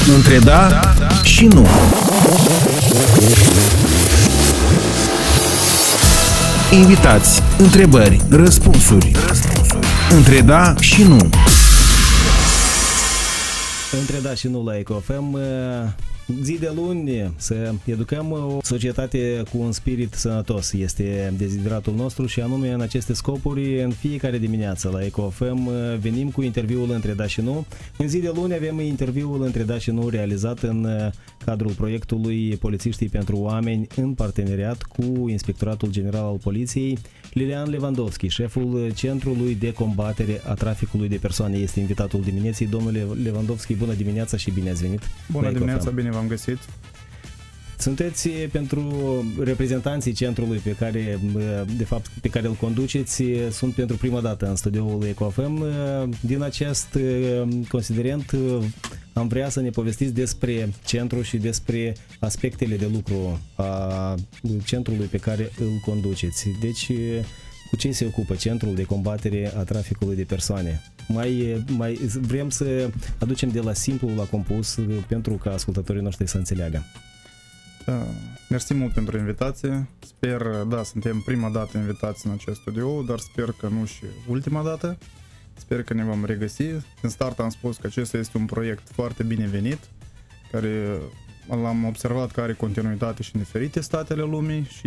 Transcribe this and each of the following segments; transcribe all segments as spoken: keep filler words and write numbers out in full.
Între da și nu. Invitați, întrebări, răspunsuri. Între da și nu. Între da și nu la Eco F M. Zi de luni să educăm o societate cu un spirit sănătos. Este dezideratul nostru și anume în aceste scopuri în fiecare dimineață la Eco F M venim cu interviul Între da și nu. În zi de luni avem interviul Între da și nu realizat în cadrul proiectului Polițiștii pentru Oameni în parteneriat cu Inspectoratul General al Poliției. Lilian Lewandowski, șeful Centrului de Combatere a Traficului de Persoane, este invitatul dimineții. Domnule Lewandowski, bună dimineața și bine ați venit! Bună dimineața, bine v-am găsit! Sunteți pentru reprezentanții centrului pe care, de fapt, pe care îl conduceți, sunt pentru prima dată în studioul Eco F M. Din acest considerent am vrea să ne povestiți despre centru și despre aspectele de lucru a centrului pe care îl conduceți. Deci, cu ce se ocupă Centrul de Combatere a Traficului de Persoane? Mai, mai vrem să aducem de la simplu la compus pentru ca ascultătorii noștri să înțeleagă. Da, mersi mult pentru invitație. Sper, da, suntem prima dată invitați în acest studio, dar sper că nu și ultima dată. Sper că ne vom regăsi. În start am spus că acesta este un proiect foarte binevenit, care l-am observat că are continuitate și în diferite statele lumii și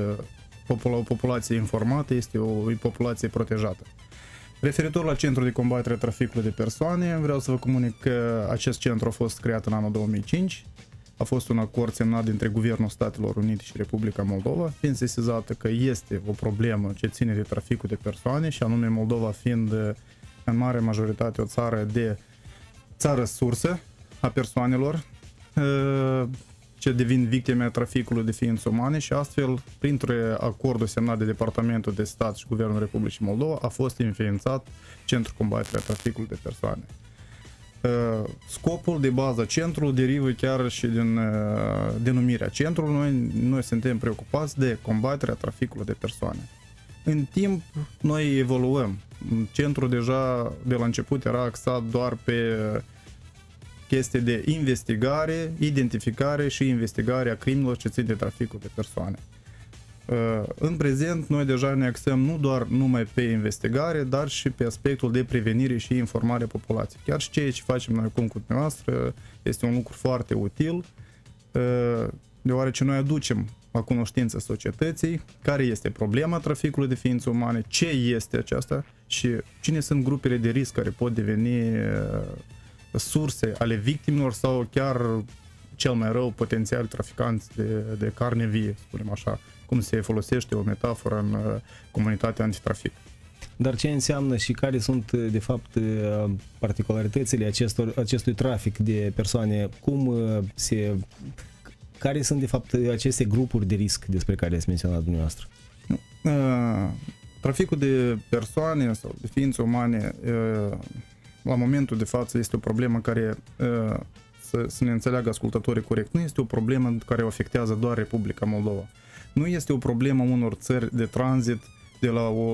o populație informată este o, o populație protejată. Referitor la Centrul de Combatere a Traficului de Persoane, vreau să vă comunic că acest centru a fost creat în anul două mii cinci. A fost un acord semnat dintre Guvernul Statelor Unite și Republica Moldova, fiind sesizată că este o problemă ce ține de traficul de persoane și anume Moldova fiind în mare majoritate o țară de țară sursă a persoanelor ce devin victime a traficului de ființe umane și astfel, printre acordul semnat de Departamentul de Stat și Guvernul Republicii Moldova, a fost înființat Centrul Combaterea Traficului de Persoane. Scopul de bază centrul derivă chiar și din denumirea centrului. Noi, noi suntem preocupați de combaterea traficului de persoane. În timp, noi evoluăm. Centrul deja de la început era axat doar pe chestii de investigare, identificare și investigare a crimelor ce țin de traficul de persoane. În prezent, noi deja ne axăm nu doar numai pe investigare, dar și pe aspectul de prevenire și informare a populației. Chiar și ceea ce facem noi acum cu dumneavoastră este un lucru foarte util, deoarece noi aducem la cunoștință societății care este problema traficului de ființe umane, ce este aceasta și cine sunt grupele de risc care pot deveni surse ale victimelor sau chiar cel mai rău potențial traficanți de, de carne vie, spunem așa, cum se folosește o metaforă în comunitatea antitrafic. Dar ce înseamnă și care sunt, de fapt, particularitățile acestor, acestui trafic de persoane? Cum se... Care sunt, de fapt, aceste grupuri de risc despre care ați menționat dumneavoastră? Traficul de persoane sau de ființe umane, la momentul de față, este o problemă care, să, să ne înțeleagă ascultătorii corect, nu este o problemă care o afectează doar Republica Moldova. Nu este o problemă unor țări de tranzit de la o,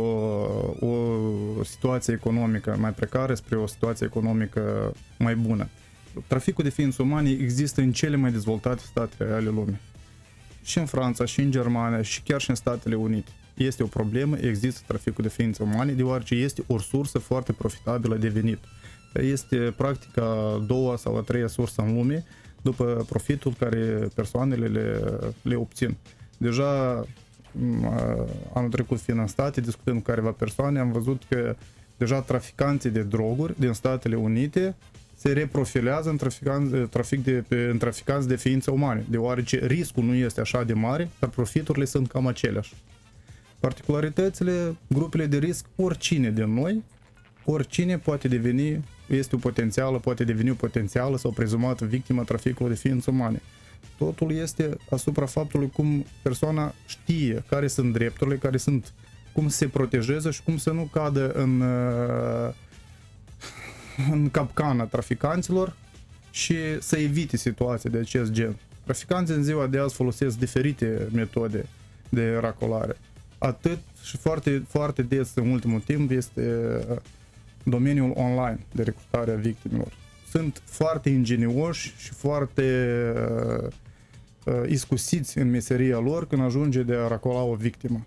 o situație economică mai precară spre o situație economică mai bună. Traficul de ființe umane există în cele mai dezvoltate state ale lumii. Și în Franța, și în Germania, și chiar și în Statele Unite. Este o problemă, există traficul de ființe umane, deoarece este o sursă foarte profitabilă de venit. Este practic a doua sau a treia sursă în lume după profitul care persoanele le, le obțin. Deja anul trecut fiind în state, discutând cu careva persoane, am văzut că deja traficanții de droguri din Statele Unite se reprofilează în traficanți, trafic de, în traficanți de ființe umane, deoarece riscul nu este așa de mare, dar profiturile sunt cam aceleași. Particularitățile, grupele de risc, oricine din noi, oricine poate deveni, este o potențială, poate deveni o potențială sau prezumată victimă traficului de ființe umane. Totul este asupra faptului cum persoana știe care sunt drepturile, care sunt, cum se protejează și cum să nu cadă în, în capcana traficanților și să evite situații de acest gen. Traficanții în ziua de azi folosesc diferite metode de racolare. Atât și foarte, foarte des în ultimul timp este domeniul online de recrutare a victimelor. sunt foarte ingenioși și foarte uh, uh, iscusiți în meseria lor când ajunge de a racola o victimă.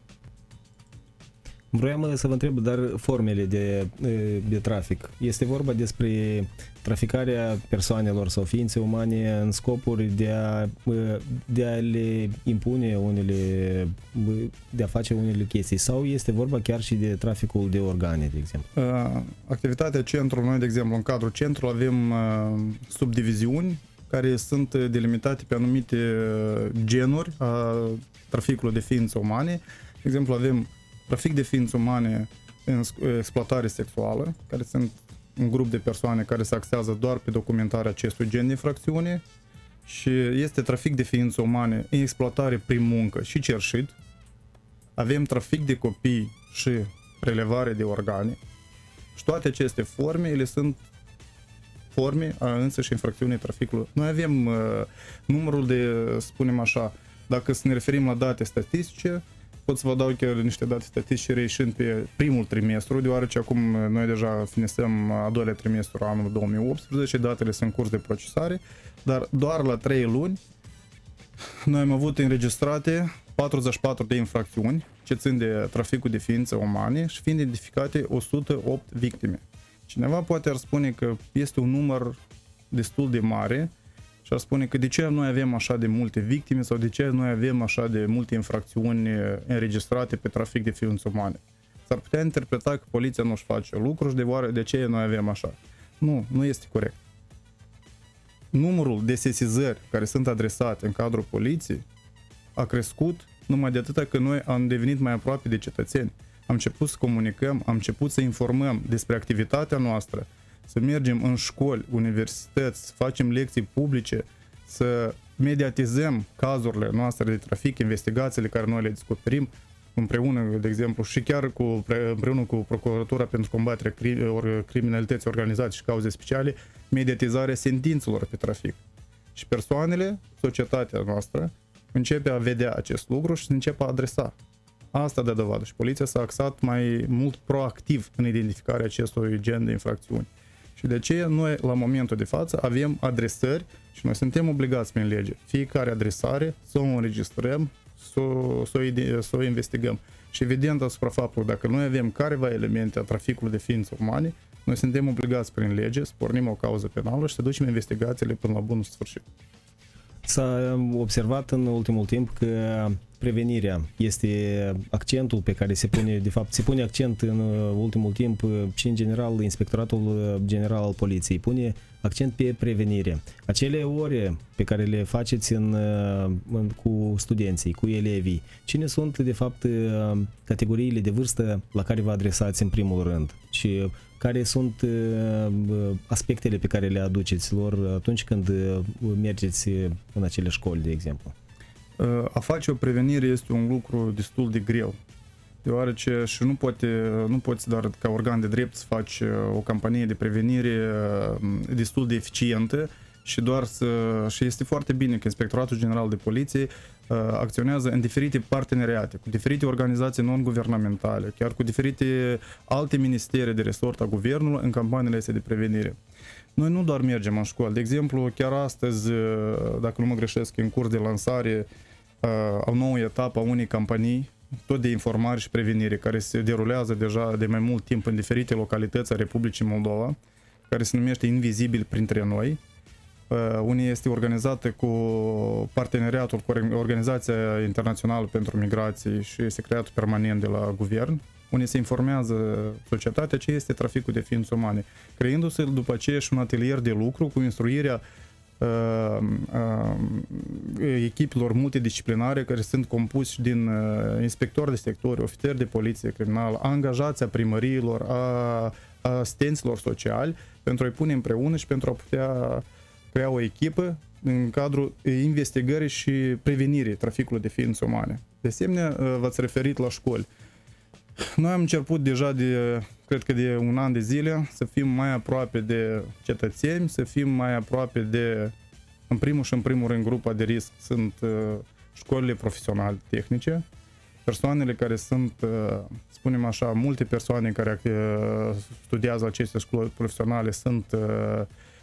Vroiam să vă întreb, dar formele de, de trafic. Este vorba despre traficarea persoanelor sau ființe umane în scopuri de a, de a le impune unele, de a face unele chestii, sau este vorba chiar și de traficul de organe, de exemplu? Activitatea centrului, noi, de exemplu, în cadrul centrului avem subdiviziuni care sunt delimitate pe anumite genuri a traficului de ființe umane. De exemplu, avem trafic de ființe umane în exploatare sexuală, care sunt un grup de persoane care se axează doar pe documentarea acestui gen de infracțiune, și este trafic de ființe umane în exploatare prin muncă și cerșit. Avem trafic de copii și prelevare de organe, și toate aceste forme, ele sunt forme a însăși infracțiunii traficului. Noi avem uh, numărul de, spunem așa, dacă să ne referim la date statistice, pot să vă dau chiar niște date statistice reieșind pe primul trimestru, deoarece acum noi deja finisăm a doilea trimestru anul două mii optsprezece, datele sunt în curs de procesare, dar doar la trei luni noi am avut înregistrate patruzeci și patru de infracțiuni ce țin de traficul de ființe umane și fiind identificate o sută opt victime. Cineva poate ar spune că este un număr destul de mare și ar spune că de ce noi avem așa de multe victime sau de ce noi avem așa de multe infracțiuni înregistrate pe trafic de ființe umane. S-ar putea interpreta că poliția nu își face lucruri și de, oare, de ce noi avem așa. Nu, nu este corect. Numărul de sesizări care sunt adresate în cadrul poliției a crescut numai de atâta că noi am devenit mai aproape de cetățeni. Am început să comunicăm, am început să informăm despre activitatea noastră, să mergem în școli, universități, să facem lecții publice, să mediatizăm cazurile noastre de trafic, investigațiile care noi le descoperim împreună, de exemplu, și chiar cu, împreună cu Procuratura pentru combaterea criminalității organizate și cauze speciale, mediatizarea sentințelor pe trafic. Și persoanele, societatea noastră, începe a vedea acest lucru și începe a adresa. Asta dă dovadă și poliția s-a axat mai mult proactiv în identificarea acestui gen de infracțiuni. Și de aceea noi, la momentul de față, avem adresări și noi suntem obligați prin lege fiecare adresare să o înregistrăm, să o, să o, să o investigăm. Și evident, asupra faptului, dacă noi avem careva elemente a traficului de ființe umane, noi suntem obligați prin lege să pornim o cauză penală și să ducem investigațiile până la bun sfârșit. S-a observat în ultimul timp că prevenirea este accentul pe care se pune, de fapt, se pune accent în ultimul timp și în general Inspectoratul General al Poliției pune accent pe prevenire. Acele ore pe care le faceți în, în, cu studenții, cu elevii, cine sunt de fapt categoriile de vârstă la care vă adresați în primul rând și care sunt aspectele pe care le aduceți lor atunci când mergeți în acele școli, de exemplu? A face o prevenire este un lucru destul de greu, deoarece și nu, poate, nu poți doar ca organ de drept să faci o campanie de prevenire destul de eficientă și doar să, și este foarte bine că Inspectoratul General de Poliție acționează în diferite parteneriate, cu diferite organizații non-guvernamentale, chiar cu diferite alte ministere de resort a guvernului în campaniile astea de prevenire. Noi nu doar mergem în școală. De exemplu, chiar astăzi, dacă nu mă greșesc, în curs de lansare a nouă etapă a unei campanii, tot de informare și prevenire, care se derulează deja de mai mult timp în diferite localități a Republicii Moldova, care se numește Invizibil printre noi. Unii este organizată cu parteneriatul cu Organizația Internațională pentru Migrație și Secretariatul Permanent de la Guvern, unde se informează societatea ce este traficul de ființe umane, creându-se după aceea și un atelier de lucru cu instruirea uh, uh, echipelor multidisciplinare care sunt compuși din uh, inspectori de sector, ofițeri de poliție criminală, angajația primăriilor, a asistenților sociali, pentru a-i pune împreună și pentru a putea crea o echipă în cadrul investigării și prevenirii traficului de ființe umane. De asemenea, v-ați referit la școli. Noi am început deja de, cred că de un an de zile, să fim mai aproape de cetățeni, să fim mai aproape de, în primul și în primul rând, grupa de risc sunt școlile profesionale tehnice, persoanele care sunt, spunem așa, multe persoane care studiază aceste școli profesionale sunt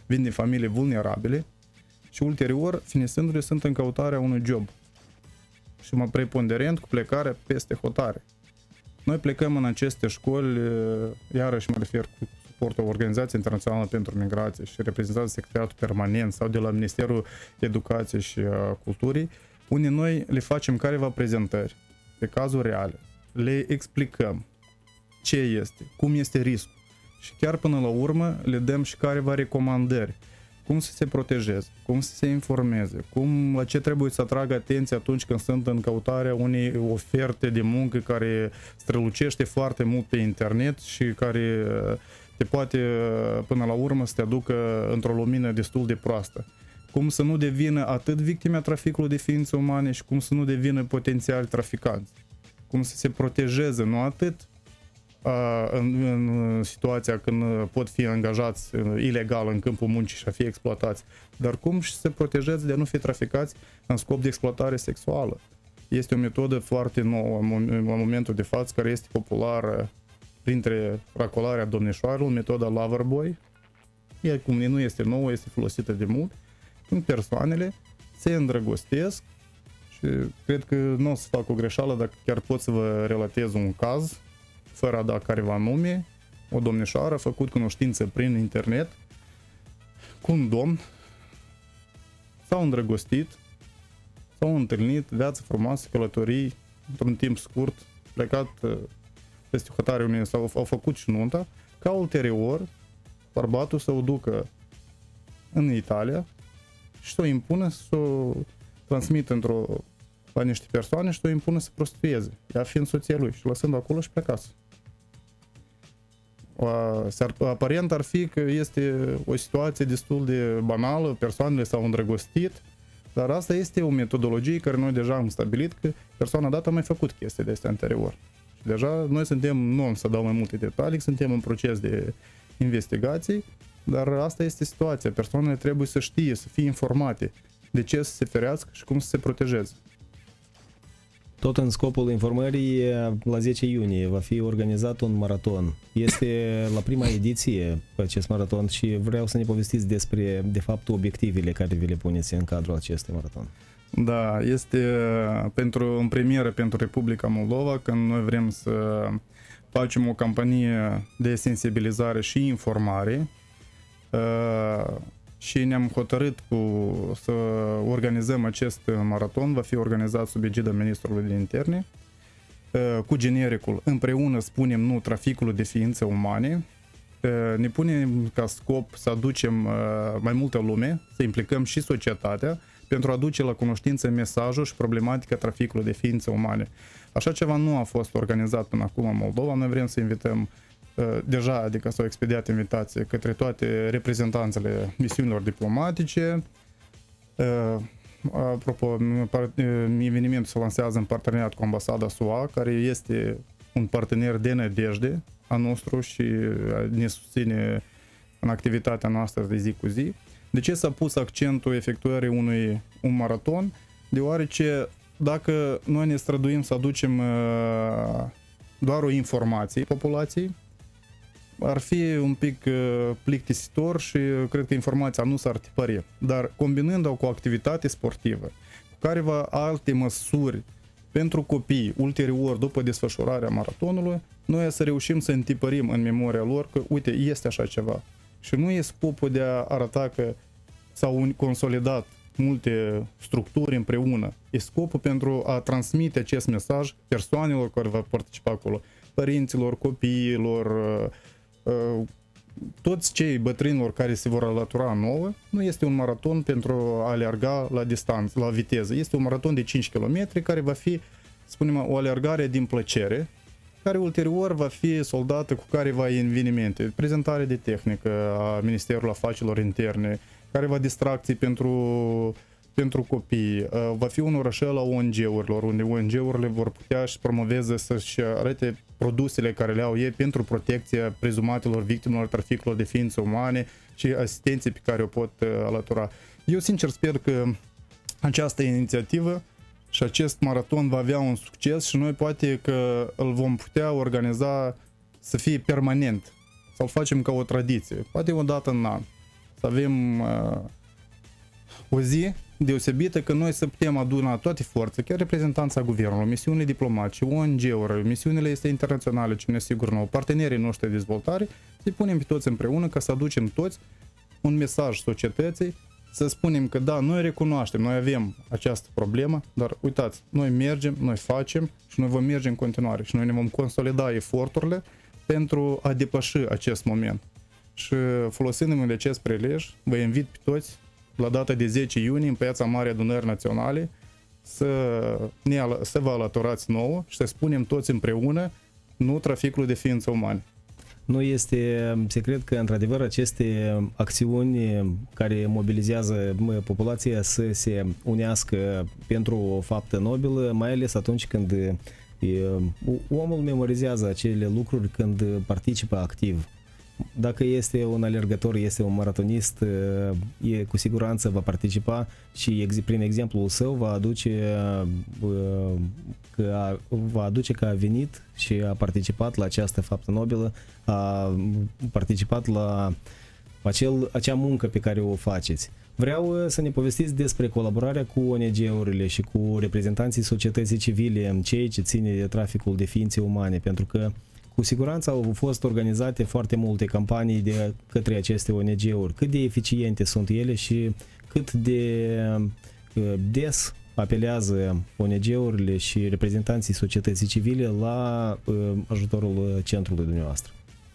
vin din familii vulnerabile și ulterior, finisându-le, sunt în căutarea unui job. Și mai preponderent cu plecarea peste hotare. Noi plecăm în aceste școli, iarăși mă refer cu suportul Organizației Internaționale pentru Migrație și reprezentanții Secretariatul Permanent sau de la Ministerul Educației și Culturii, unde noi le facem careva prezentări pe cazuri reale, le explicăm ce este, cum este riscul și chiar până la urmă le dăm și careva recomandări, cum să se protejeze, cum să se informeze, cum, la ce trebuie să atragă atenție atunci când sunt în căutarea unei oferte de muncă care strălucește foarte mult pe internet și care te poate până la urmă să te aducă într-o lumină destul de proastă. Cum să nu devină atât victime a traficului de ființe umane și cum să nu devină potențiali traficanți. Cum să se protejeze, nu atât a, în, în situația când pot fi angajați ilegal în câmpul muncii și a fi exploatați, dar cum și să se protejeze de a nu fi traficați în scop de exploatare sexuală. Este o metodă foarte nouă în momentul de față, care este populară printre racolarea domnișoarelor, metoda Loverboy. Ea, cum nu este nouă, este folosită de mult, când persoanele se îndrăgostesc și cred că nu o să fac o greșeală dacă chiar pot să vă relatez un caz, fără a da careva nume. O domnișoară a făcut cunoștință prin internet cu un domn, s-au îndrăgostit, s-au întâlnit, viață frumoasă, călătorii, într-un timp scurt, plecat peste hotare unde s-au au făcut și nunta, ca ulterior bărbatul să o ducă în Italia și să o impună, să o transmită într-o, la niște persoane și să o impună să prostitueze, ea fiind soția lui și lăsând acolo și plecați. Aparent ar fi că este o situație destul de banală, persoanele s-au îndrăgostit, dar asta este o metodologie care noi deja am stabilit că persoana dată a mai făcut chestii de astea anterior. Și deja noi suntem, nu am să dau mai multe detalii, suntem în proces de investigații, dar asta este situația. Persoanele trebuie să știe, să fie informate de ce să se ferească și cum să se protejeze. Tot în scopul informării, la zece iunie va fi organizat un maraton. Este la prima ediție acest maraton și vreau să ne povestiți despre, de fapt, obiectivele care vi le puneți în cadrul acestui maraton. Da, este pentru, în premieră pentru Republica Moldova, când noi vrem să facem o campanie de sensibilizare și informare și ne-am hotărât cu, să organizăm acest maraton, va fi organizat sub egida Ministrului de Interne, cu genericul "Împreună spunem nu traficului de ființe umane". Ne punem ca scop să aducem mai multă lume, să implicăm și societatea, pentru a aduce la cunoștință mesajul și problematica traficului de ființe umane. Așa ceva nu a fost organizat până acum în Moldova. Noi vrem să invităm deja, adică s-au expediat invitații către toate reprezentanțele misiunilor diplomatice. Apropo, evenimentul se lansează în parteneriat cu Ambasada S U A, care este un partener de nădejde a nostru și ne susține în activitatea noastră de zi cu zi. De ce s-a pus accentul efectuării unui un maraton? Deoarece dacă noi ne străduim să aducem doar o informație populației, ar fi un pic plictisitor și cred că informația nu s-ar tipări. Dar combinând-o cu o activitate sportivă, cu careva alte măsuri pentru copii, ulterior, după desfășurarea maratonului, noi să reușim să întipărim în memoria lor că, uite, este așa ceva. Și nu e scopul de a arăta că s-au consolidat multe structuri împreună. E scopul pentru a transmite acest mesaj persoanelor care vor participa acolo, părinților, copiilor, toți cei bătrânilor care se vor alătura nouă. Nu este un maraton pentru a alerga la distanță, la viteză. Este un maraton de cinci kilometri care va fi, spunem, o alergare din plăcere, care ulterior va fi soldată cu careva evenimente, prezentare de tehnică a Ministerului Afacerilor Interne, careva distracții pentru, pentru copii, va fi un orășel a O N G-urilor, unde O N G-urile vor putea să promoveze, să-și arate produsele care le au ei pentru protecția prezumatelor victimelor traficului de ființe umane și asistenții pe care o pot alătura. Eu sincer sper că această inițiativă și acest maraton va avea un succes și noi poate că îl vom putea organiza să fie permanent, să-l facem ca o tradiție, poate o dată în an. să avem uh, o zi deosebită că noi să putem aduna toate forțe, chiar reprezentanța guvernului, misiunile diplomatice, O N G-uri, misiunile este internaționale, ce ne asigur nouă, partenerii noștri de dezvoltare, să-i punem pe toți împreună ca să aducem toți un mesaj societății, să spunem că da, noi recunoaștem, noi avem această problemă, dar uitați, noi mergem, noi facem și noi vom merge în continuare și noi ne vom consolida eforturile pentru a depăși acest moment. Și folosindu-mă de acest prilej, vă invit pe toți la data de zece iunie în Piața Mare Adunări Naționale să, ne, să vă alăturați nouă și să spunem toți împreună nu traficul de ființe umane. Nu este secret că, într-adevăr, aceste acțiuni care mobilizează populația să se unească pentru o faptă nobilă, mai ales atunci când omul memorizează acele lucruri când participă activ. Dacă este un alergător, este un maratonist, e, cu siguranță va participa și prin exemplul său va aduce, că a, va aduce că a venit și a participat la această faptă nobilă, a participat la acel, acea muncă pe care o faceți. Vreau să ne povestiți despre colaborarea cu O N G-urile și cu reprezentanții societății civile în ceea ce ține de traficul de ființe umane, pentru că cu siguranță au fost organizate foarte multe campanii de către aceste O N G-uri. Cât de eficiente sunt ele și cât de des apelează O N G-urile și reprezentanții societății civile la ajutorul centrului dumneavoastră?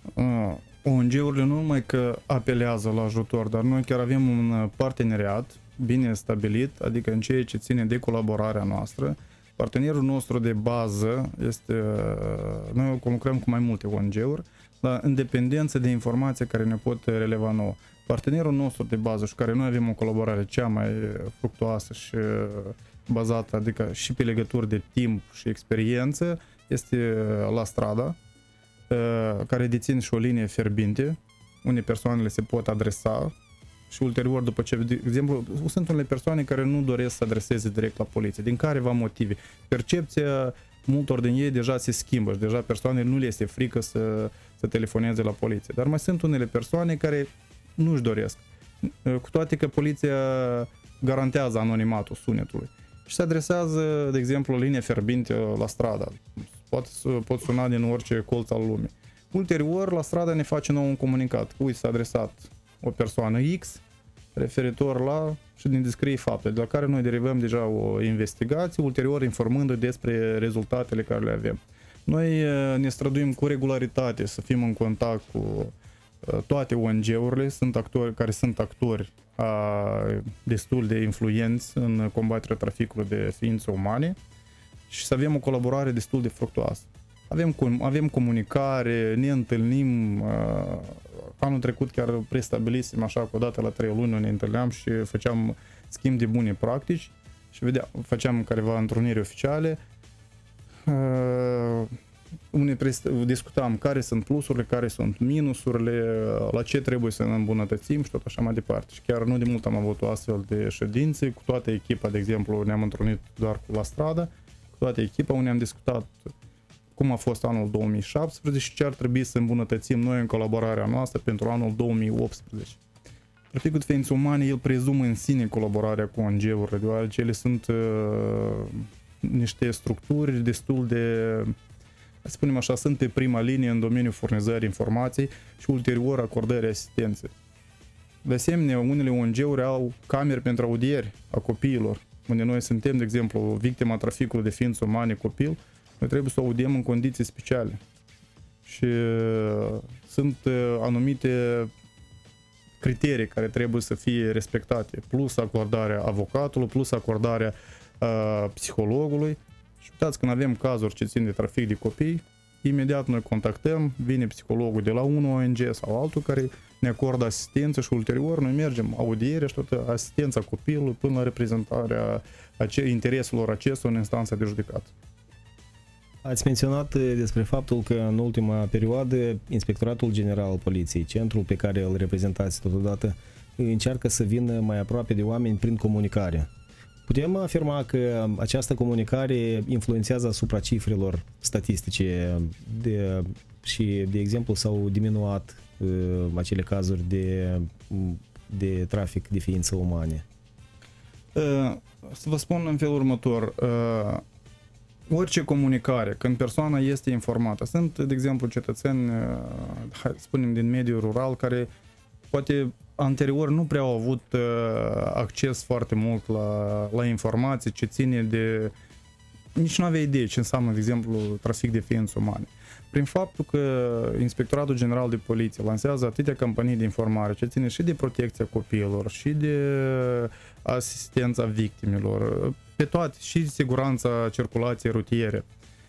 O N G-urile nu numai că apelează la ajutor, dar noi chiar avem un parteneriat bine stabilit, adică în ceea ce ține de colaborarea noastră. Partenerul nostru de bază este, noi lucrăm cu mai multe O N G-uri, dar în dependență de informații care ne pot releva nouă. Partenerul nostru de bază și care noi avem o colaborare cea mai fructuoasă și bazată, adică și pe legături de timp și experiență, este La Strada, care deține și o linie fierbinte, unde persoanele se pot adresa și ulterior, după ce, de exemplu, sunt unele persoane care nu doresc să adreseze direct la poliție, din careva motive. Percepția multor din ei deja se schimbă și deja persoanele nu le este frică să, să telefoneze la poliție. Dar mai sunt unele persoane care nu își doresc, cu toate că poliția garantează anonimatul sunetului. Și se adresează, de exemplu, linia fierbinte La Strada. Poate, pot suna din orice colț al lumii. Ulterior, La Strada ne face nou un comunicat. Uite, s-a adresat o persoană X referitor la și ne descrie fapte, de la care noi derivăm deja o investigație, ulterior informând despre rezultatele care le avem. Noi ne străduim cu regularitate să fim în contact cu toate O N G-urile, sunt actori care sunt actori a, destul de influenți în combaterea traficului de ființe umane și să avem o colaborare destul de fructuoasă. Avem, avem comunicare, ne întâlnim, uh, anul trecut chiar prestabilisem așa că odată la trei luni ne întâlneam și făceam schimb de bune practici și vedea, făceam careva întruniri oficiale, uh, unde discutam care sunt plusurile, care sunt minusurile, la ce trebuie să ne îmbunătățim și tot așa mai departe. Și chiar nu de mult am avut o astfel de ședințe, cu toată echipa, de exemplu, ne-am întâlnit doar cu La Strada, cu toată echipa unde am discutat cum a fost anul două mii șaptesprezece și ce ar trebui să îmbunătățim noi în colaborarea noastră pentru anul două mii optsprezece. Traficul de ființe umane, el prezumă în sine colaborarea cu O N G-urile, deoarece ele sunt uh, niște structuri destul de, să spunem așa, sunt pe prima linie în domeniul furnizării informației și ulterior acordării asistenței. De asemenea, unele O N G-uri au camere pentru audieri a copiilor, unde noi suntem, de exemplu, victima traficului de ființe umane copil, noi trebuie să o audiem în condiții speciale. Și sunt anumite criterii care trebuie să fie respectate, plus acordarea avocatului, plus acordarea uh, psihologului. Și uitați, când avem cazuri ce țin de trafic de copii, imediat noi contactăm, vine psihologul de la un O N G sau altul care ne acordă asistență și ulterior noi mergem audiere și toată asistența copilului până la reprezentarea intereselor acestor în instanța de judecată. Ați menționat despre faptul că în ultima perioadă Inspectoratul General al Poliției, centrul pe care îl reprezentați totodată, încearcă să vină mai aproape de oameni prin comunicare. Putem afirma că această comunicare influențează asupra cifrelor statistice de, și, de exemplu, s-au diminuat uh, acele cazuri de uh, de trafic de ființe umane? Să vă spun în felul următor. Orice comunicare, când persoana este informată, sunt, de exemplu, cetățeni, hai, spunem, din mediul rural, care poate anterior nu prea au avut acces foarte mult la, la informații ce ține de... Nici nu avea idee ce înseamnă, de exemplu, trafic de ființe umane. Prin faptul că Inspectoratul General de Poliție lansează atâtea campanii de informare ce ține și de protecția copiilor, și de asistența victimelor, pe toate, și siguranța circulației rutiere.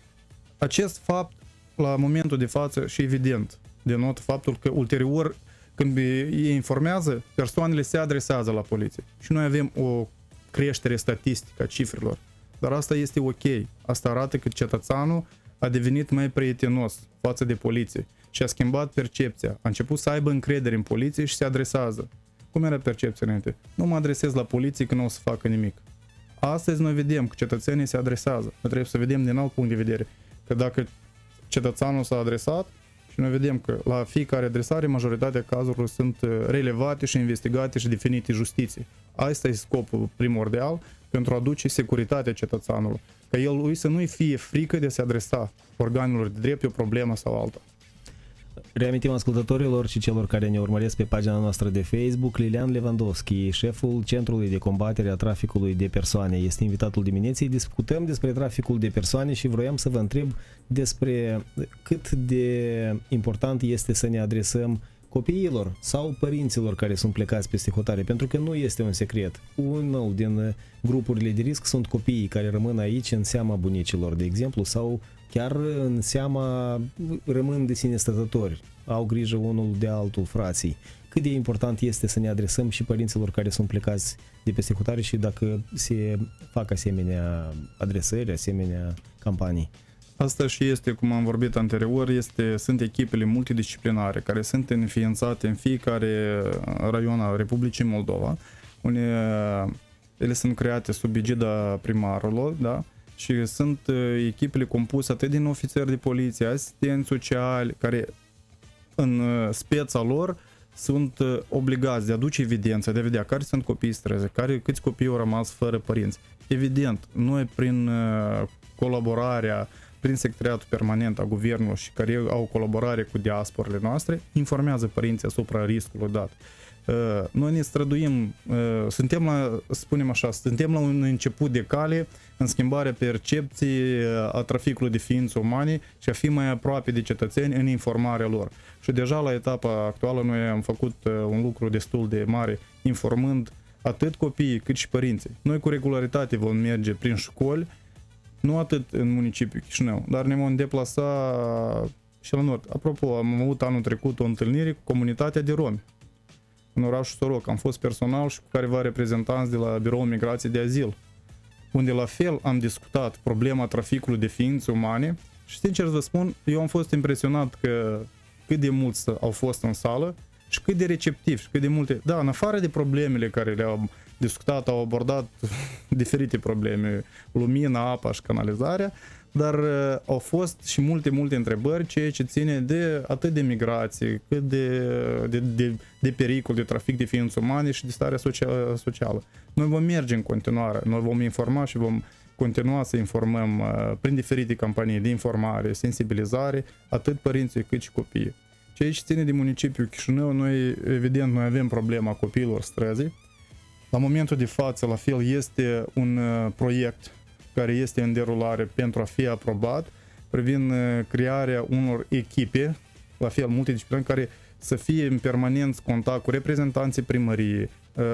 Acest fapt, la momentul de față, și evident, denotă faptul că ulterior, când ei informează, persoanele se adresează la poliție. Și noi avem o creștere statistică a cifrelor. Dar asta este ok. Asta arată că cetățeanul a devenit mai prietenos față de poliție și a schimbat percepția. A început să aibă încredere în poliție și se adresează. Cum era percepția înainte? Nu mă adresez la poliție că nu o să facă nimic. Astăzi noi vedem că cetățenii se adresează. Noi trebuie să vedem din alt punct de vedere. Că dacă cetățeanul s-a adresat, și noi vedem că la fiecare adresare majoritatea cazurilor sunt relevate și investigate și definite justiție. Asta e scopul primordial pentru a aduce securitatea cetățeanului. Ca el lui să nu-i fie frică de a se adresa organelor de drept, o problemă sau alta. Reamintim ascultătorilor și celor care ne urmăresc pe pagina noastră de Facebook, Lilian Lewandowski, șeful Centrului de Combatere a Traficului de Persoane, este invitatul dimineții. Discutăm despre traficul de persoane și vroiam să vă întreb despre cât de important este să ne adresăm copiilor sau părinților care sunt plecați peste hotare, pentru că nu este un secret. Unul din grupurile de risc sunt copiii care rămân aici în seama bunicilor, de exemplu, sau chiar în seama rămân de sine stătători, au grijă unul de altul, frații. Cât de important este să ne adresăm și părinților care sunt plecați de peste hotare și dacă se fac asemenea adresări, asemenea campanii? Asta și este, cum am vorbit anterior, este, sunt echipele multidisciplinare care sunt înființate în fiecare raion al Republicii Moldova, unde ele sunt create sub egida primarului, da? Și sunt echipele compuse atât din ofițeri de poliție, asistenți sociali, care în speța lor sunt obligați de a aduce evidență, de a vedea care sunt copiii străzi, care, câți copii au rămas fără părinți. Evident, noi prin colaborarea, prin secretariatul permanent a guvernului și care au colaborare cu diasporele noastre, informează părinții asupra riscului dat. Noi ne străduim, suntem la, spunem așa, suntem la un început de cale în schimbarea percepției a traficului de ființe umane și a fi mai aproape de cetățeni în informarea lor. Și deja la etapa actuală noi am făcut un lucru destul de mare, informând atât copiii cât și părinții. Noi cu regularitate vom merge prin școli, nu atât în municipiul Chișinău, dar ne vom deplasa și la nord. Apropo, am avut anul trecut o întâlnire cu comunitatea de romi în orașul Soroc. Am fost personal și cu careva reprezentanți de la Biroul Migrației de Azil, unde la fel am discutat problema traficului de ființe umane și, sincer să vă spun, eu am fost impresionat că cât de mulți au fost în sală și cât de receptivi și cât de multe... Da, în afară de problemele care le-au discutat, au abordat diferite probleme, lumina, apa și canalizarea, dar uh, au fost și multe, multe întrebări, ceea ce ține de atât de migrație, cât de, de, de, de pericol, de trafic de ființe umane și de starea socială, socială. Noi vom merge în continuare, noi vom informa și vom continua să informăm uh, prin diferite campanii de informare, sensibilizare, atât părinții cât și copiii. Ceea ce ține de municipiul Chișinău, noi, evident, noi avem problema copiilor străzii. La momentul de față, la fel, este un uh, proiect care este în derulare pentru a fi aprobat, privind crearea unor echipe, la fel multidisciplinare, care să fie în permanent contact cu reprezentanții primăriei,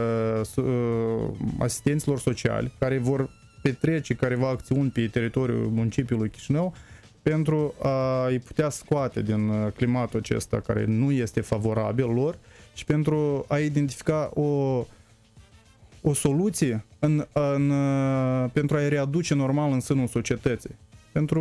asistenților sociali, care vor petrece careva acțiuni pe teritoriul municipiului Chișinău pentru a-i putea scoate din climatul acesta care nu este favorabil lor și pentru a identifica o o soluție în, în, pentru a-i readuce normal în sânul societății, pentru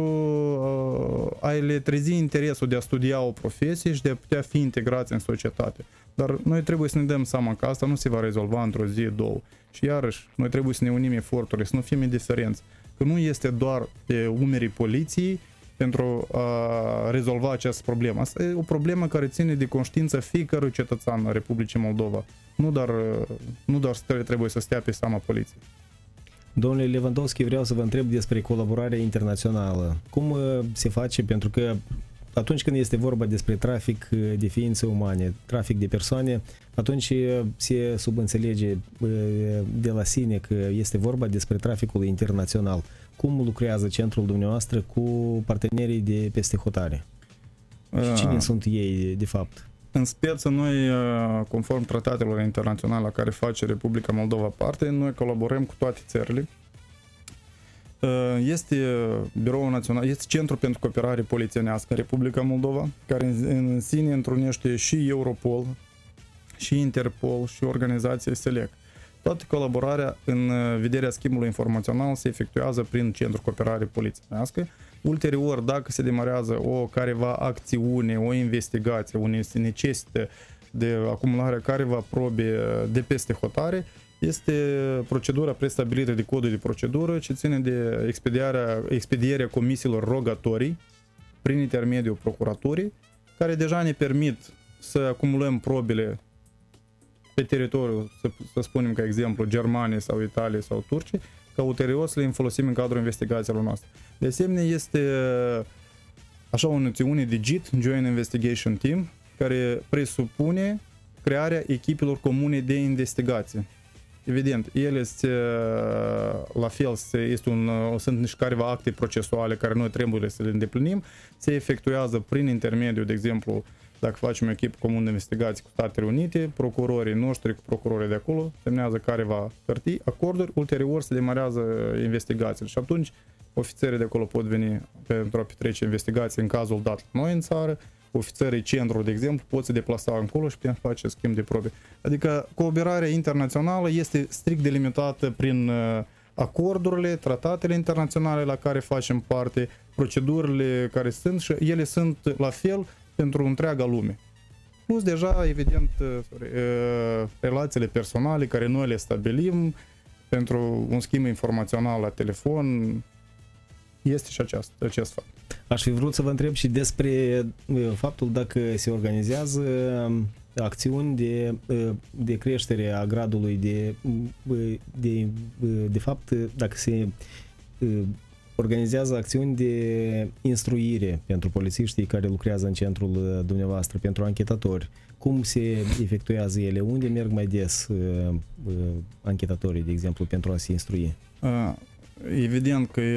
a le trezi interesul de a studia o profesie și de a putea fi integrați în societate. Dar noi trebuie să ne dăm seama că asta nu se va rezolva într-o zi, două. Și iarăși, noi trebuie să ne unim eforturile, să nu fim indiferenți, că nu este doar pe umerii poliției pentru a rezolva această problemă. Asta e o problemă care ține de conștiința fiecărui cetățean a Republicii Moldova. Nu doar, nu doar trebuie să stea pe seama poliției. Domnule Lewandowski, vreau să vă întreb despre colaborarea internațională. Cum se face? Pentru că atunci când este vorba despre trafic de ființe umane, trafic de persoane, atunci se subînțelege de la sine că este vorba despre traficul internațional. Cum lucrează centrul dumneavoastră cu partenerii de peste hotare? Și cine sunt ei, de fapt? În speță, noi, conform tratatelor internaționale la care face Republica Moldova parte, noi colaborăm cu toate țările. Este Biroul Național, este Centrul pentru Cooperare Polițienească în Republica Moldova, care în sine întrunește și Europol, și Interpol, și organizația SELEC. Toată colaborarea în vederea schimbului informațional se efectuează prin Centrul Cooperare Polițienească. Ulterior, dacă se demarează o careva acțiune, o investigație, unde se necesită de acumularea careva probe de peste hotare, este procedura prestabilită de codul de procedură ce ține de expedierea, expedierea comisiilor rogatorii prin intermediul procuraturii, care deja ne permit să acumulăm probele pe teritoriul, să, să spunem ca exemplu, Germaniei sau Italiei sau Turcii, ca ulterior să le folosim în cadrul investigațiilor noastre. De asemenea, este așa o noțiune de J I T, Joint Investigation Team, care presupune crearea echipelor comune de investigație. Evident, ele se, la fel se, este un, sunt niște careva acte procesuale care noi trebuie să le îndeplinim, se efectuează prin intermediul, de exemplu, dacă facem o echipă comună de investigații cu Statele Unite, procurorii noștri cu procurorii de acolo semnează careva hârtii, acorduri, ulterior se demarează investigațiile și atunci ofițerii de acolo pot veni pentru a petrece investigații în cazul dat noi în țară, ofițerii centru, de exemplu, pot se deplasa încolo și putem face schimb de probe. Adică cooperarea internațională este strict delimitată prin acordurile, tratatele internaționale la care facem parte, procedurile care sunt și ele sunt la fel pentru întreaga lume. Plus deja, evident, sorry, relațiile personale care noi le stabilim pentru un schimb informațional la telefon, este și acest, acest fapt. Aș fi vrut să vă întreb și despre faptul dacă se organizează acțiuni de, de creștere a gradului de, de, de fapt, dacă se organizează acțiuni de instruire pentru polițiștii care lucrează în centrul dumneavoastră, pentru anchetatori. Cum se efectuează ele? Unde merg mai des anchetatorii, de exemplu, pentru a se instrui? Evident că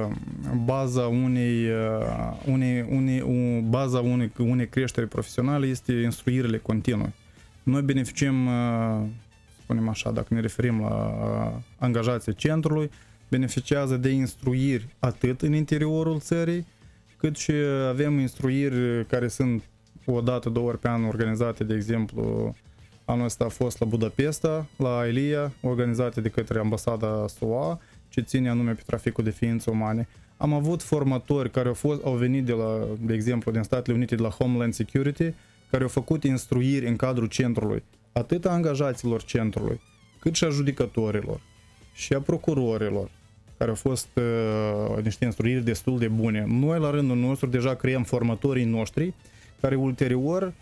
baza unei, unei, unei, baza unei, unei creșteri profesionale este instruirile continue. Noi beneficiem, spunem așa, dacă ne referim la angajații centrului, beneficiază de instruiri atât în interiorul țării, cât și avem instruiri care sunt o dată, două ori pe an organizate, de exemplu, anul ăsta a fost la Budapesta, la Elia, organizate de către ambasada S U A, ce ține anume pe traficul de ființe umane. Am avut formatori care au, fost, au venit de la, de exemplu, din Statele Unite, de la Homeland Security, care au făcut instruiri în cadrul centrului, atât a angajaților centrului, cât și a judecătorilor și a procurorilor, care au fost uh, niște instruiri destul de bune. Noi, la rândul nostru, deja creăm formatorii noștri, care ulterior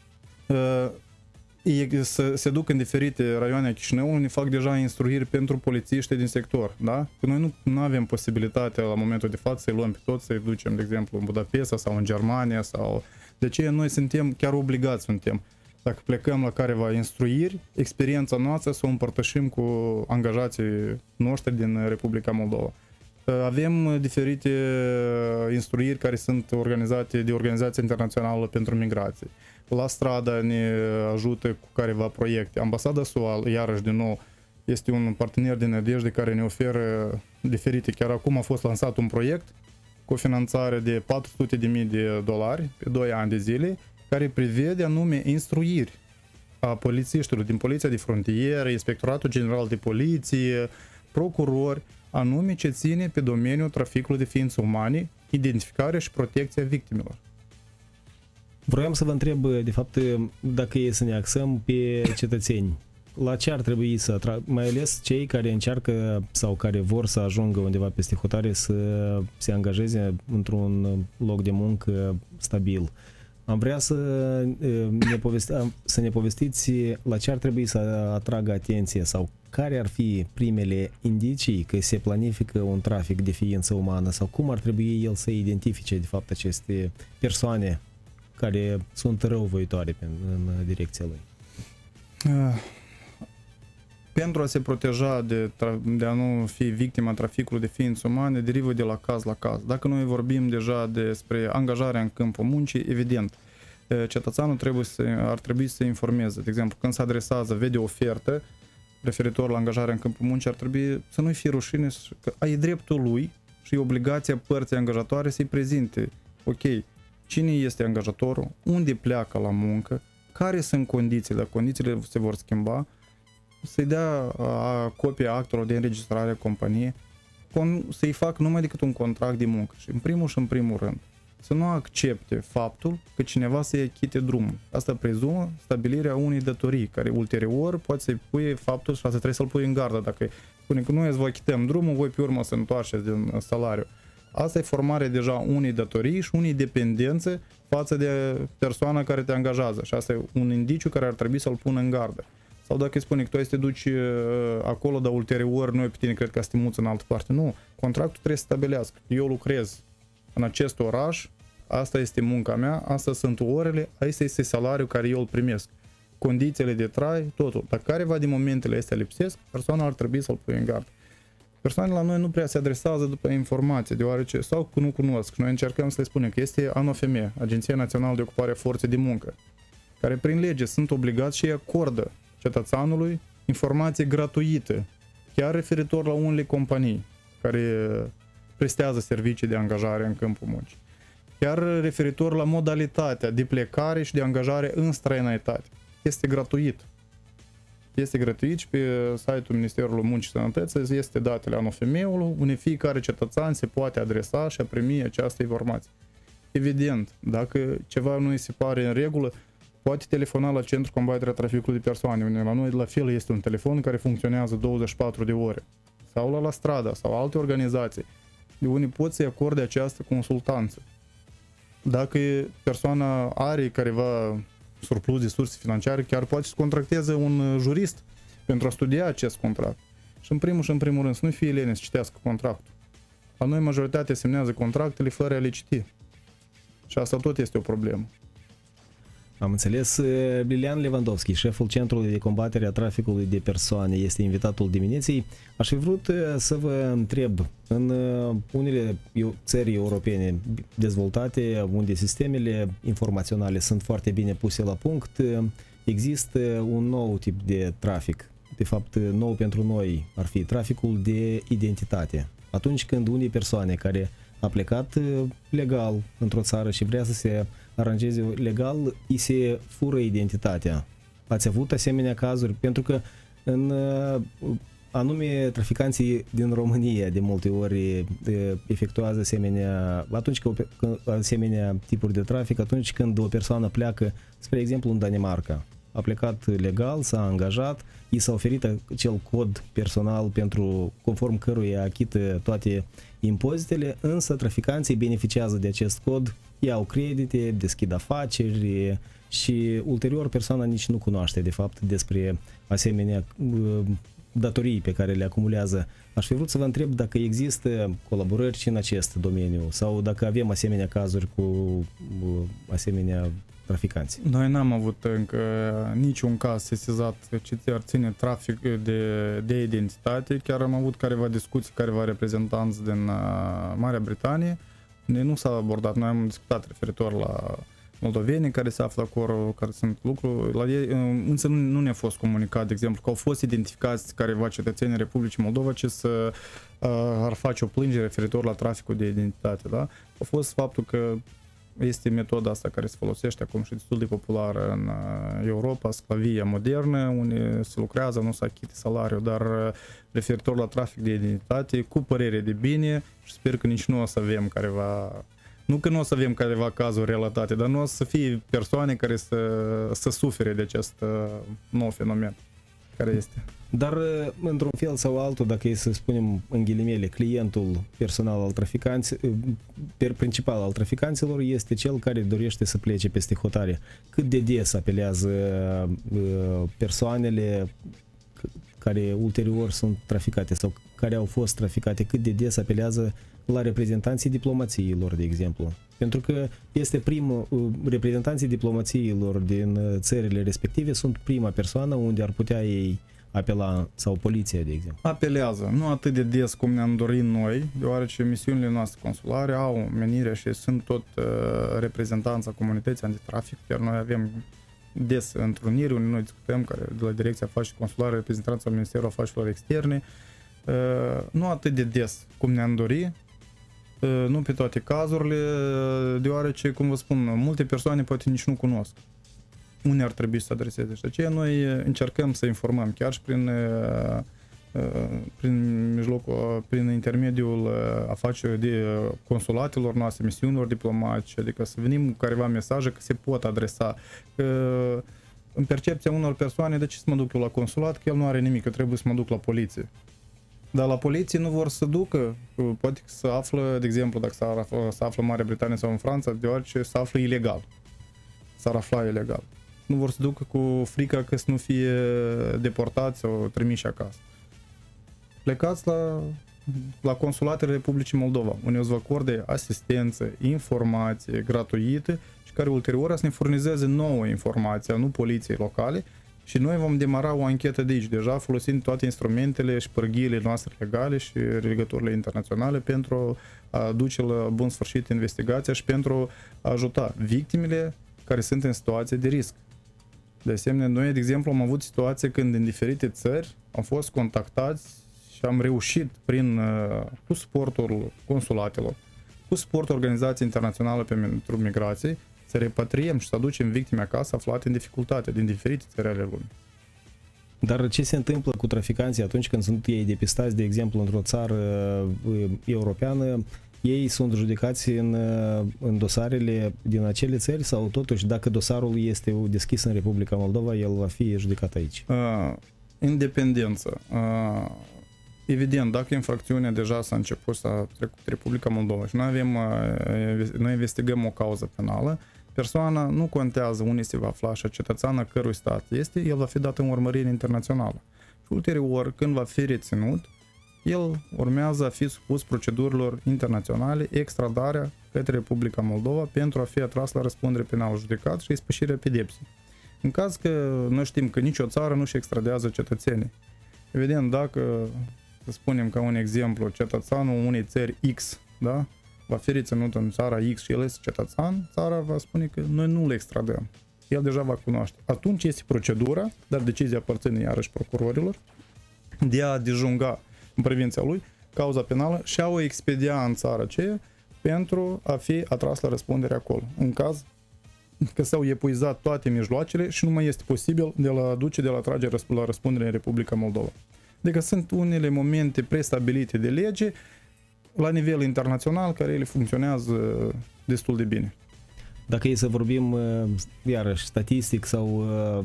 uh, să se duc în diferite raioane a Chișinăului, unde fac deja instruiri pentru polițiștii din sector. Da? Că noi nu, nu avem posibilitatea la momentul de față să-i luăm pe toți, să-i ducem, de exemplu, în Budapesta sau în Germania. Sau... De aceea noi suntem, chiar obligați suntem, dacă plecăm la careva instruiri, experiența noastră să o împărtășim cu angajații noștri din Republica Moldova. Avem diferite instruiri care sunt organizate de Organizația Internațională pentru Migrație. La Strada ne ajută cu careva proiecte. Ambasada S U A, iarăși din nou, este un partener de nădejde care ne oferă diferite. Chiar acum a fost lansat un proiect cu o finanțare de patru sute de mii de dolari pe doi ani de zile, care prevede anume instruiri a polițiștilor din Poliția de Frontieră, Inspectoratul General de Poliție, procurori, anume ce ține pe domeniul traficului de ființe umane, identificarea și protecția victimelor. Vroiam să vă întreb, de fapt, dacă e să ne axăm pe cetățeni. la ce ar trebui să atrag, mai ales cei care încearcă sau care vor să ajungă undeva peste hotare să se angajeze într-un loc de muncă stabil. Am vrea să ne, povesti, să ne povestiți la ce ar trebui să atragă atenție sau care ar fi primele indicii că se planifică un trafic de ființă umană sau cum ar trebui el să identifice de fapt aceste persoane care sunt răuvoitoare în direcția lui. Uh. Pentru a se proteja de, de a nu fi victima traficului de ființe umane, derivă de la caz la caz. Dacă noi vorbim deja despre angajarea în câmpul muncii, evident, cetățeanul trebuie să, ar trebui să se informeze. De exemplu, când se adresează, vede o ofertă referitor la angajarea în câmpul muncii, ar trebui să nu-i fie rușine, că ai dreptul lui și obligația părții angajatoare să-i prezinte. Ok, cine este angajatorul, unde pleacă la muncă, care sunt condițiile, dacă condițiile se vor schimba, să-i dea a, copia actelor de înregistrare a companiei, să-i fac numai decât un contract de muncă. Și în primul și în primul rând, să nu accepte faptul că cineva să-i achite drumul. Asta prezumă stabilirea unei datorii, care ulterior poate să-i pui faptul și asta trebuie să-l pui în gardă. Dacă spune că noi îți vă achităm drumul, voi pe urmă să întoarceți din salariu. Asta e formarea deja unei datorii și unei dependențe față de persoana care te angajează. Și asta e un indiciu care ar trebui să-l pună în gardă. Sau dacă îi spune că tu ai să te duci acolo, dar ulterior noi pe tine cred că să te muți în altă parte. Nu, contractul trebuie să stabilească. Eu lucrez în acest oraș, asta este munca mea, asta sunt orele, asta este salariul care eu îl primesc. Condițiile de trai, totul. Dacă careva din momentele astea lipsesc, persoana ar trebui să-l pui în gard. Persoanele la noi nu prea se adresează după informație, deoarece sau nu cunosc. Noi încercăm să le spunem că este A N O F M, Agenția Națională de Ocupare a Forței de Muncă, care prin lege sunt obligați și acordă cetățeanului informație gratuită, chiar referitor la unele companii care prestează servicii de angajare în câmpul muncii, chiar referitor la modalitatea de plecare și de angajare în străinătate. Este gratuit. Este gratuit și pe site-ul Ministerului Muncii și Sănătății este datele A N O F M-ului, unde fiecare cetățean se poate adresa și a primi această informație. Evident, dacă ceva nu îi se pare în regulă, poate telefona la Centrul Combaterea Traficului de Persoane, unde la noi la fel este un telefon care funcționează douăzeci și patru de ore, sau la La Strada, sau alte organizații, de unde pot să-i acorde această consultanță. Dacă persoana are careva surplus de surse financiare, chiar poate să contracteze un jurist pentru a studia acest contract. Și în primul și în primul rând să nu fie lene să citească contractul. La noi majoritatea semnează contractele fără a le citi. Și asta tot este o problemă. Am înțeles. Lilian Lewandowski, șeful Centrului de Combatere a Traficului de Persoane, este invitatul dimineții. Aș fi vrut să vă întreb, în unele țări europene dezvoltate, unde sistemele informaționale sunt foarte bine puse la punct, există un nou tip de trafic. De fapt, nou pentru noi ar fi traficul de identitate. Atunci când unii persoane care a plecat legal într-o țară și vrea să se aranjeze legal, îi se fură identitatea. Ați avut asemenea cazuri? Pentru că în anume traficanții din România de multe ori efectuează asemenea, atunci când asemenea tipuri de trafic, atunci când o persoană pleacă, spre exemplu în Danemarca, a plecat legal, s-a angajat, i s-a oferit acel cod personal pentru conform căruia achită toate impozitele, însă traficanții beneficiază de acest cod, iau credite, deschid afaceri și ulterior persoana nici nu cunoaște de fapt despre asemenea datorii pe care le acumulează. Aș fi vrut să vă întreb dacă există colaborări și în acest domeniu sau dacă avem asemenea cazuri cu asemenea traficanți. Noi n-am avut încă niciun caz sesizat ce ar ține trafic de, de identitate. Chiar am avut careva discuții, careva reprezentanți din Marea Britanie. Nu s-a abordat. Noi am discutat referitor la moldovenii care se află acolo, care sunt lucruri. La ei, însă nu, nu ne-a fost comunicat, de exemplu, că au fost identificați careva cetățenii Republicii Moldova ce să uh, ar face o plângere referitor la traficul de identitate. Da? A fost faptul că este metoda asta care se folosește acum și destul de populară în Europa, sclavia modernă, unde se lucrează, nu se achite salariul, dar referitor la trafic de identitate, cu părere de bine și sper că nici nu o să avem careva, nu că nu o să avem careva cazuri relatate, dar nu o să fie persoane care să, să sufere de acest nou fenomen. care este. Dar, într-un fel sau altul, dacă e să spunem în ghilimele, clientul personal al traficanților, principal al traficanților, este cel care dorește să plece peste hotare. Cât de des apelează persoanele care ulterior sunt traficate sau care au fost traficate, cât de des apelează la reprezentanții diplomațiilor, de exemplu? Pentru că este primul, reprezentanții diplomațiilor din țările respective sunt prima persoană unde ar putea ei apela, sau poliția, de exemplu. Apelează, nu atât de des cum ne-am dorit noi, deoarece misiunile noastre consulare au menirea și sunt tot uh, reprezentanța comunității antitrafic, iar noi avem des întruniri unde noi discutăm, care de la Direcția Afaceri Consulare, reprezentanța Ministerului Afacerilor Externe, uh, nu atât de des cum ne-am dorit, uh, nu pe toate cazurile, deoarece, cum vă spun, multe persoane poate nici nu cunosc unde ar trebui să se adreseze. Și de aceea noi încercăm să informăm chiar și prin, prin mijlocul, prin intermediul afacerii de consulatelor noastre, misiunilor diplomatice, adică să venim cu careva mesaje că se pot adresa. Că în percepția unor persoane, de ce să mă duc eu la consulat, că el nu are nimic, că trebuie să mă duc la poliție. Dar la poliție nu vor să ducă, poate să află, de exemplu, dacă s-ar află în Marea Britanie sau în Franța, deoarece se află ilegal. S-ar afla ilegal. Nu vor să ducă cu frica că să nu fie deportați sau trimiși acasă. Plecați la, la consulatele Republicii Moldova, unde o să vă acorde asistență, informație gratuită și care ulterior să ne furnizeze nouă informație, nu poliției locale, și noi vom demara o anchetă de aici, deja folosind toate instrumentele și pârghiile noastre legale și legăturile internaționale pentru a duce la bun sfârșit investigația și pentru a ajuta victimele care sunt în situație de risc. De asemenea, noi, de exemplu, am avut situații când în diferite țări am fost contactați și am reușit prin, cu suportul consulatelor, cu suportul Organizației Internaționale pentru Migrație, să repatriem și să aducem victime acasă aflate în dificultate din diferite țări ale lumii. Dar ce se întâmplă cu traficanții atunci când sunt ei depistați, de exemplu, într-o țară europeană? Ei sunt judecați în, în dosarele din acele țări sau totuși dacă dosarul este deschis în Republica Moldova, el va fi judecat aici? Uh, independență. Uh, evident, dacă infracțiunea deja s-a început, s-a trecut Republica Moldova și noi, avem, uh, noi investigăm o cauză penală, persoana nu contează unde se va afla și cetățeană cărui stat este, el va fi dat în urmărire internațională. Și ulterior, când va fi reținut, el urmează a fi supus procedurilor internaționale, extradarea către Republica Moldova pentru a fi atras la răspundere penală, judecat și ispășirea pedepsei. În caz că noi știm că nicio țară nu-și extradează cetățenii. Evident, dacă, să spunem ca un exemplu, cetățeanul unei țări X, da, va fi reținut în țara X și el este cetățean, țara va spune că noi nu le extradăm. El deja va cunoaște. Atunci este procedura, dar decizia aparține iarăși procurorilor, de a dejunga în privința lui cauza penală și a o expedia în țara aceea pentru a fi atras la răspundere acolo. În caz că s-au epuizat toate mijloacele și nu mai este posibil de la aduce, de la trage la răspundere în Republica Moldova. Adică sunt unele momente prestabilite de lege la nivel internațional care ele funcționează destul de bine. Dacă e să vorbim iarăși statistic sau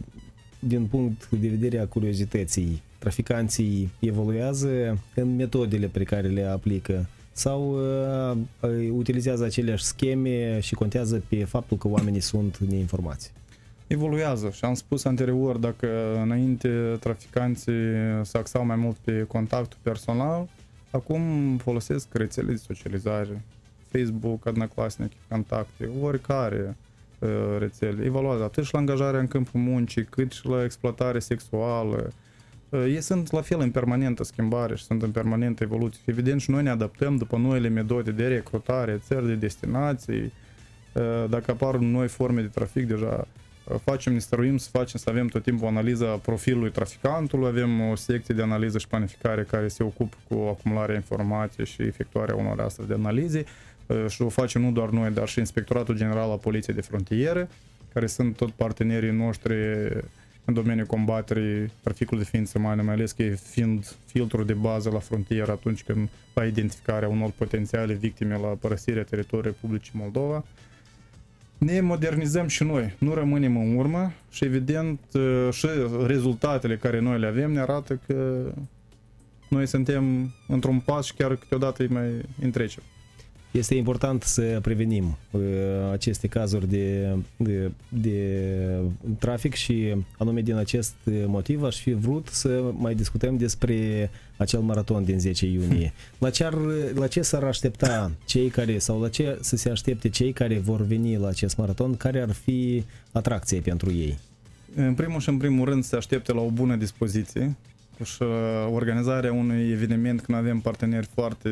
din punct de vedere a curiozității, traficanții evoluează în metodele pe care le aplică sau uh, utilizează aceleași scheme și contează pe faptul că oamenii sunt neinformați? Evoluează și am spus anterior, dacă înainte traficanții se axau mai mult pe contactul personal, acum folosesc rețele de socializare, Facebook, Odnoklassniki, Contacte, oricare uh, rețele. Evaluează atât și la angajarea în câmpul muncii, cât și la exploatare sexuală. Ei sunt la fel în permanentă schimbare și sunt în permanentă evoluție. Evident și noi ne adaptăm după noile metode de recrutare, țări de destinații. Dacă apar noi forme de trafic, deja facem, ne stăruim să facem, să avem tot timpul o analiză a profilului traficantului, avem o secție de analiză și planificare care se ocupă cu acumularea informației și efectuarea unor astfel de analize și o facem nu doar noi, dar și Inspectoratul General al Poliției de Frontieră, care sunt tot partenerii noștri în domeniul combaterii traficului de ființe umane, mai ales că fiind filtrul de bază la frontieră atunci când la identificarea unor potențiale victime la părăsirea teritoriului Republicii Moldova. ne modernizăm și noi, nu rămânem în urmă și evident și rezultatele care noi le avem ne arată că noi suntem într-un pas și chiar câteodată îi mai întrecem. Este important să prevenim uh, aceste cazuri de, de, de trafic și anume din acest motiv aș fi vrut să mai discutăm despre acel maraton din zece iunie. La ce, ar, la ce s-ar aștepta cei care, sau la ce să se aștepte cei care vor veni la acest maraton, care ar fi atracție pentru ei? În primul și în primul rând se aștepte la o bună dispoziție și organizarea unui eveniment când avem parteneri foarte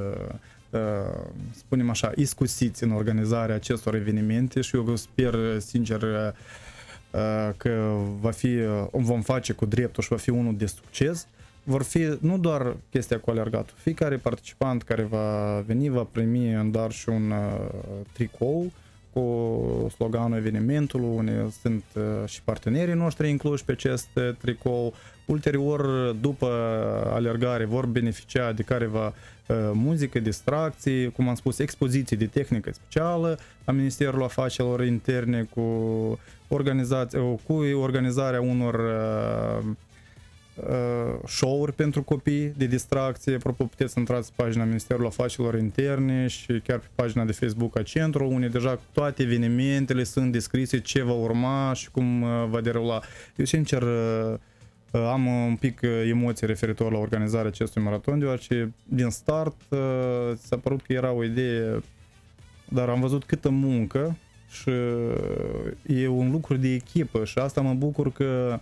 spunem așa, iscusiți în organizarea acestor evenimente și eu sper sincer că va fi, vom face cu dreptul și va fi unul de succes. Vor fi nu doar chestia cu alergatul, fiecare participant care va veni va primi în dar și un tricou cu sloganul evenimentului, unde sunt și partenerii noștri incluși pe acest tricou. Ulterior, după alergare, vor beneficia de careva muzică, distracții, cum am spus, expoziții de tehnică specială a Ministerului Afacerilor Interne cu, cu organizarea unor show-uri pentru copii de distracție. Apropo, puteți să intrați pe pagina Ministerului Afacerilor Interne și chiar pe pagina de Facebook a Centrului, unde deja toate evenimentele sunt descrise, ce va urma și cum va derula. Eu, sincer, am un pic emoții referitor la organizarea acestui maraton, deoarece din start s-a părut că era o idee, dar am văzut câtă muncă și e un lucru de echipă și asta mă bucur că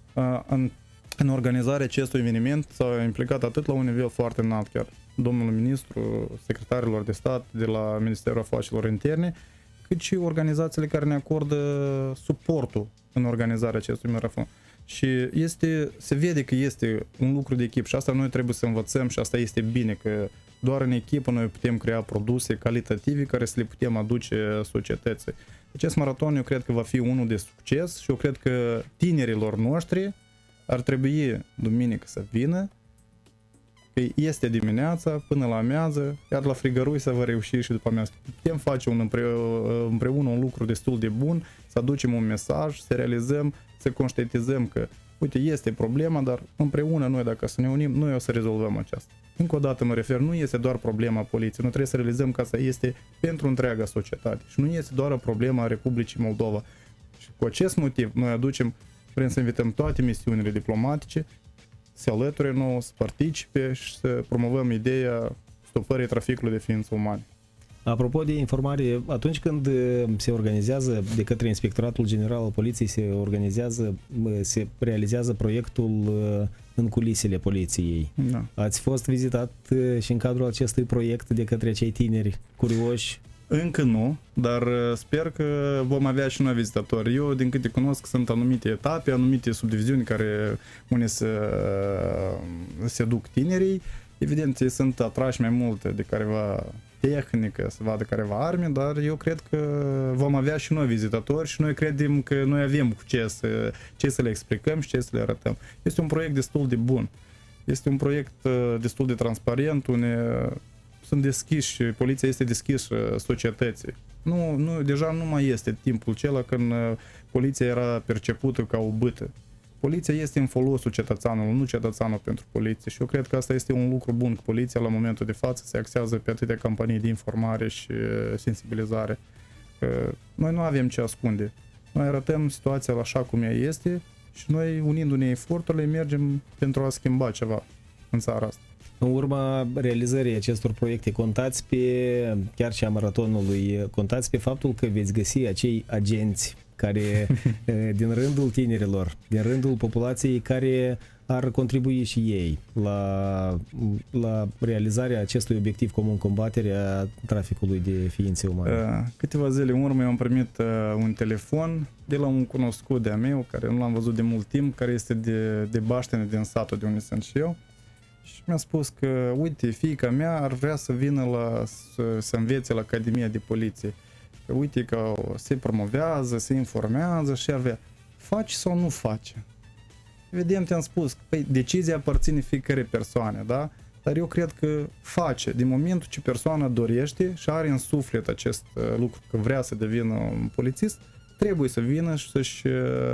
în În organizarea acestui eveniment s-a implicat atât la un nivel foarte înalt, chiar domnul ministru, secretarilor de stat de la Ministerul Afacerilor Interne, cât și organizațiile care ne acordă suportul în organizarea acestui maraton. Și este, se vede că este un lucru de echipă și asta noi trebuie să învățăm și asta este bine, că doar în echipă noi putem crea produse calitative care să le putem aduce societății. Acest maraton eu cred că va fi unul de succes și eu cred că tinerilor noștri ar trebui duminică să vină, că este dimineața până la amiază, iar la frigărui să vă reuși și după amiază. Putem face un împre, împreună un lucru destul de bun, să aducem un mesaj, să realizăm, să conștientizăm că, uite, este problema, dar împreună noi, dacă să ne unim, noi o să rezolvăm aceasta. Încă o dată mă refer, nu este doar problema poliției, noi trebuie să realizăm că asta este pentru întreaga societate și nu este doar o problemă a Republicii Moldova. Și cu acest motiv noi aducem, vrem să invităm toate misiunile diplomatice să alăture nouă, să participe și să promovăm ideea stopării traficului de ființe umane. Apropo de informare, atunci când se organizează de către Inspectoratul General al Poliției, se organizează, se realizează proiectul în culisele poliției. Da. Ați fost vizitat și în cadrul acestui proiect de către cei tineri curioși? Încă nu, dar sper că vom avea și noi vizitatori. Eu, din câte cunosc, sunt anumite etape, anumite subdiviziuni care unde se, se duc tinerii. Evident, ei sunt atrași mai mult de careva tehnică, să vadă careva arme, dar eu cred că vom avea și noi vizitatori și noi credem că noi avem cu ce să, ce să le explicăm și ce să le arătăm. Este un proiect destul de bun. Este un proiect destul de transparent, unde sunt deschiși, poliția este deschisă societății. Nu, nu, deja nu mai este timpul acela când poliția era percepută ca o bâtă. Poliția este în folosul cetățeanului, nu cetățeanul pentru poliție și eu cred că asta este un lucru bun, că poliția la momentul de față se axează pe atâtea campanii de informare și sensibilizare. Că noi nu avem ce ascunde. Noi arătăm situația așa cum ea este și noi, unindu-ne eforturile, mergem pentru a schimba ceva în țara asta. În urma realizării acestor proiecte, contați pe, chiar și a maratonului, contați pe faptul că veți găsi acei agenți care, din rândul tinerilor, din rândul populației, care ar contribui și ei la, la realizarea acestui obiectiv comun, combaterea traficului de ființe umane. Câteva zile în urmă am primit un telefon de la un cunoscut de-a meu, care nu l-am văzut de mult timp, care este de, de Baștene, din satul de unde sunt și eu. Și mi-a spus că, uite, fiica mea ar vrea să vină la, să, să învețe la Academia de Poliție. Că uite că se promovează, se informează și ar vrea. Faci sau nu faci? Evident, i-am spus, păi, decizia aparține fiecare persoane, da? dar eu cred că face, din momentul ce persoana dorește și are în suflet acest lucru, că vrea să devină un polițist, trebuie să vină și să-și,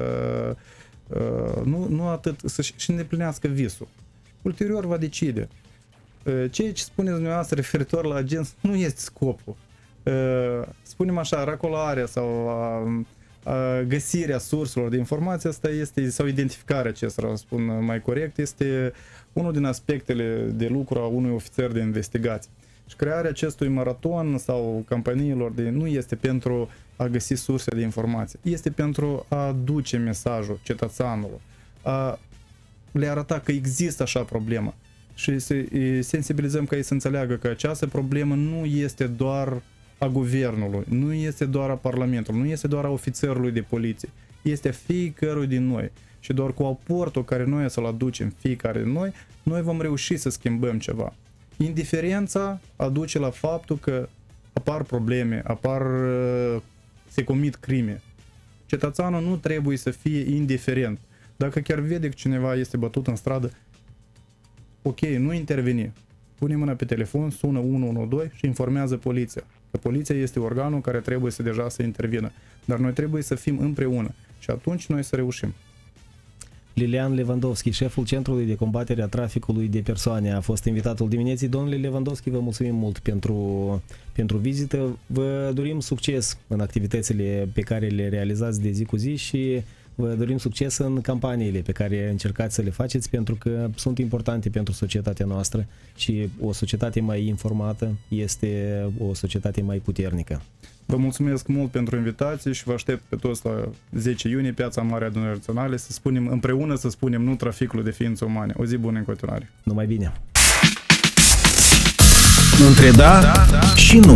nu, nu atât, să-și îndeplinească visul. Ulterior va decide. Ceea ce spuneți dumneavoastră referitor la agenți nu este scopul. Spunem așa, racolarea sau găsirea surselor de informație, asta este, sau identificarea acestora, spun mai corect, este unul din aspectele de lucru a unui ofițer de investigație. Și crearea acestui maraton sau campaniilor de, nu este pentru a găsi surse de informație, este pentru a duce mesajul cetățeanului, a le arăta că există așa problemă și să sensibilizăm ca ei să înțeleagă că această problemă nu este doar a guvernului, nu este doar a Parlamentului, nu este doar a ofițerului de poliție, este fiecărui din noi. Și doar cu aportul care noi să-l aducem fiecare din noi, noi vom reuși să schimbăm ceva. Indiferența aduce la faptul că apar probleme, apar, se comit crime. Cetățeanul nu trebuie să fie indiferent. Dacă chiar vede că cineva este bătut în stradă, ok, nu interveni. Pune mâna pe telefon, sună unu unu doi și informează poliția. Că poliția este organul care trebuie să deja să intervină. Dar noi trebuie să fim împreună și atunci noi să reușim. Lilian Lewandowski, șeful Centrului de Combatere a Traficului de Persoane, a fost invitatul dimineții. Domnule Lewandowski, vă mulțumim mult pentru, pentru vizită. Vă dorim succes în activitățile pe care le realizați de zi cu zi și vă dorim succes în campaniile pe care încercați să le faceți, pentru că sunt importante pentru societatea noastră și o societate mai informată este o societate mai puternică. Vă mulțumesc mult pentru invitație și vă aștept pe toți la zece iunie, Piața Mare Adunării Naționale, să spunem împreună, să spunem nu traficul de ființe umane. O zi bună în continuare. Numai bine! Între da, da, da și nu.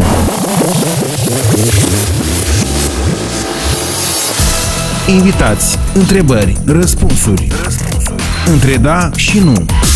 Invitați, întrebări, răspunsuri. Răspunsuri. Între da și nu.